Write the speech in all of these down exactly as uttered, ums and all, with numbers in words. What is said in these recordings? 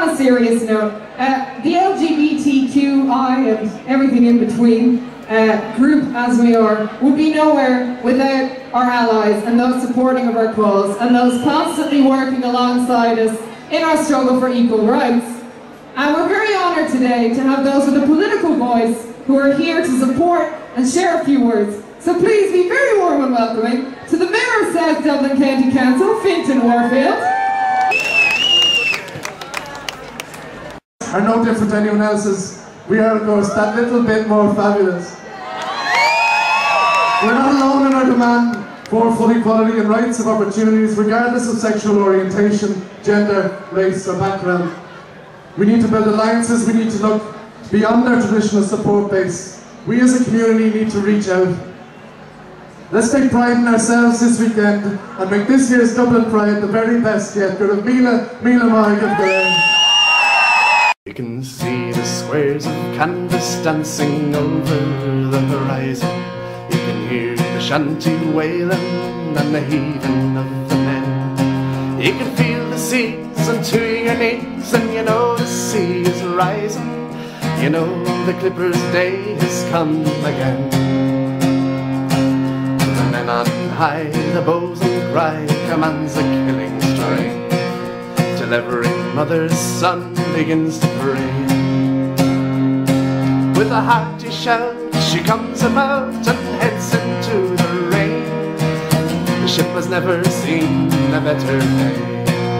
on a serious note, uh, the L G B T Q I and everything in between uh, group as we are would be nowhere without our allies and those supporting of our cause and those constantly working alongside us in our struggle for equal rights. And we're very honoured today to have those with a political voice who are here to support and share a few words. So please be very warm and welcoming to the Mayor of South Dublin County Council, Fintan Warfield. Are no different to anyone else's. We are, of course, that little bit more fabulous. We're not alone in our demand for full equality and rights of opportunities, regardless of sexual orientation, gender, race or background. We need to build alliances, we need to look beyond our traditional support base. We as a community need to reach out. Let's take pride in ourselves this weekend and make this year's Dublin Pride the very best yet. Good of Mila, Mila Margaret. You can see the squares of canvas dancing over the horizon. You can hear the shanty wailing and the heaving of the men. You can feel the seas unto your knees, and you know the sea is rising. You know the Clippers' day has come again. The men on high, the bosun cry commands a killing strike, till every mother's son begins to pray. With a hearty shout she comes about and heads into the rain. The ship has never seen a better day.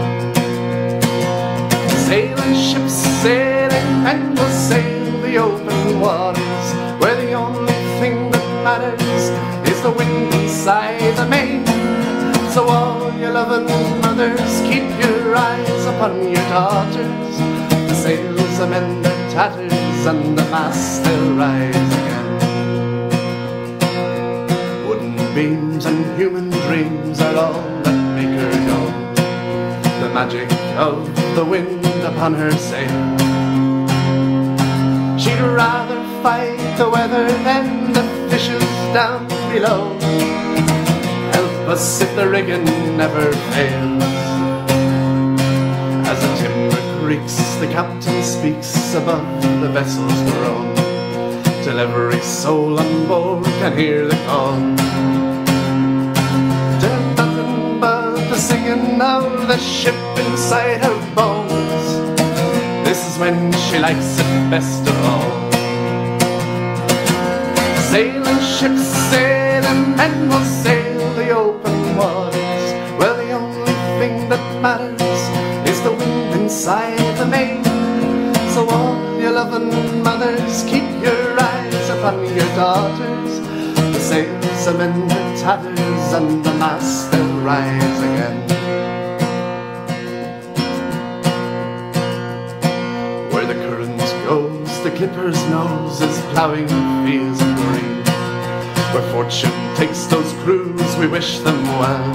Sailing ships sailing men will sail the open waters, where the only thing that matters is the wind inside the main. So all your loving mothers, keep your eyes upon your daughters. The sails are mend their tatters and the mast they'll rise again. Wooden beams and human dreams are all that make her know the magic of the wind upon her sail. She'd rather fight the weather than the fishes down below. Help us if the rigging never fails. As the timber creaks, the captain speaks above the vessel's groan, till every soul on board can hear the call. There's nothing but the singing of the ship inside her bones. This is when she likes it best of all. Sailing ships, sailing men will sail the open waters, well the only thing that matters is the wind inside the main. So all your loving mothers, keep your eyes upon your daughters. The sails are mend their tatters and the mast they'll rise again. Where the current goes, the Clipper's nose is ploughing fields of green. Where fortune takes those crews, we wish them well.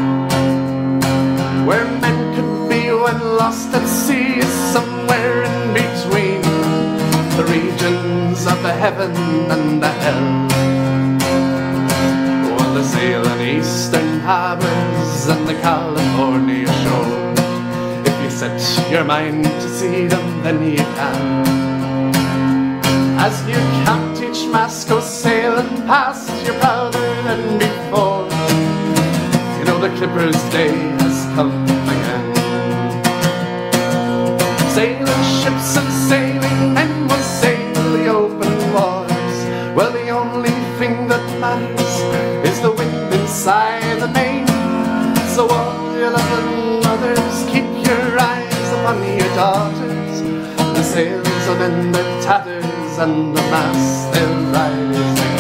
Where men could be when lost at sea is somewhere in between the regions of the heaven and the hell. While they sail in eastern harbors and the California shore, if you set your mind to see them, then you can. As you count each mast go sailing past, you're prouder than before. You know the Clipper's day has come again. Sailing ships and sailing men will sail the open waters, well the only thing that matters is the wind inside the main. So all your loving mothers, keep your eyes upon your daughters. The sails are mend their tatters and the mast they'll rise again.